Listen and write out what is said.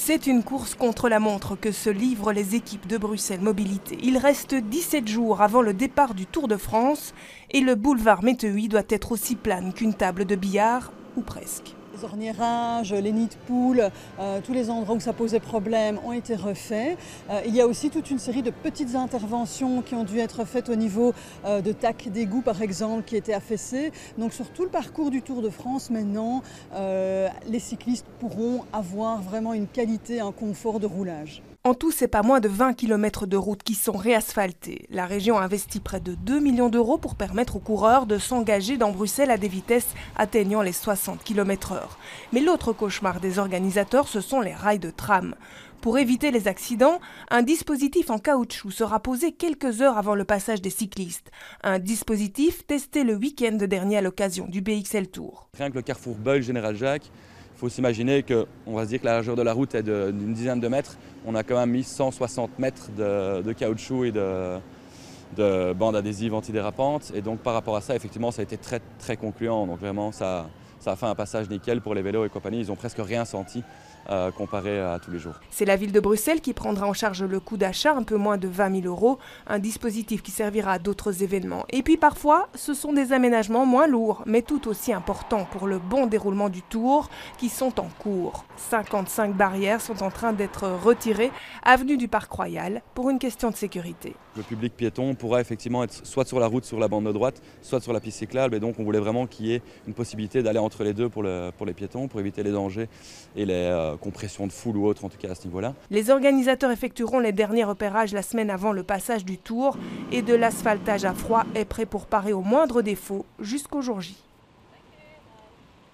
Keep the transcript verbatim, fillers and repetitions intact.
C'est une course contre la montre que se livrent les équipes de Bruxelles Mobilité. Il reste dix-sept jours avant le départ du Tour de France et le boulevard Méteuil doit être aussi plane qu'une table de billard, ou presque. Les orniérages, les nids de poules, euh, tous les endroits où ça posait problème ont été refaits. Euh, il y a aussi toute une série de petites interventions qui ont dû être faites au niveau euh, de tacs d'égout par exemple qui étaient affaissés. Donc sur tout le parcours du Tour de France maintenant, euh, les cyclistes pourront avoir vraiment une qualité, un confort de roulage. En tout, c'est pas moins de vingt kilomètres de routes qui sont réasphaltées. La région a investi près de deux millions d'euros pour permettre aux coureurs de s'engager dans Bruxelles à des vitesses atteignant les soixante kilomètres heure. Mais l'autre cauchemar des organisateurs, ce sont les rails de tram. Pour éviter les accidents, un dispositif en caoutchouc sera posé quelques heures avant le passage des cyclistes. Un dispositif testé le week-end dernier à l'occasion du B X L Tour. Rien que le carrefour Beul Général Jacques, il faut s'imaginer qu'on va se dire que la largeur de la route est d'une dizaine de mètres. On a quand même mis cent soixante mètres de, de caoutchouc et de, de bandes adhésives antidérapantes. Et donc par rapport à ça, effectivement, ça a été très très concluant. Donc vraiment, ça, ça a fait un passage nickel pour les vélos et compagnie. Ils n'ont presque rien senti euh, comparé à tous les jours. C'est la ville de Bruxelles qui prendra en charge le coût d'achat, un peu moins de vingt mille euros. Un dispositif qui servira à d'autres événements. Et puis parfois, ce sont des aménagements moins lourds, mais tout aussi importants pour le bon déroulement du Tour, qui sont en cours. cinquante-cinq barrières sont en train d'être retirées, avenue du Parc Royal, pour une question de sécurité. Le public piéton pourra effectivement être soit sur la route, sur la bande de droite, soit sur la piste cyclable. Et donc on voulait vraiment qu'il y ait une possibilité d'aller entre les deux pour, le, pour les piétons, pour éviter les dangers et les euh, compressions de foule ou autres, en tout cas à ce niveau-là. Les organisateurs effectueront les derniers repérages la semaine avant le passage du Tour et de l'asphaltage à froid est prêt pour parer au moindre défaut jusqu'au jour J.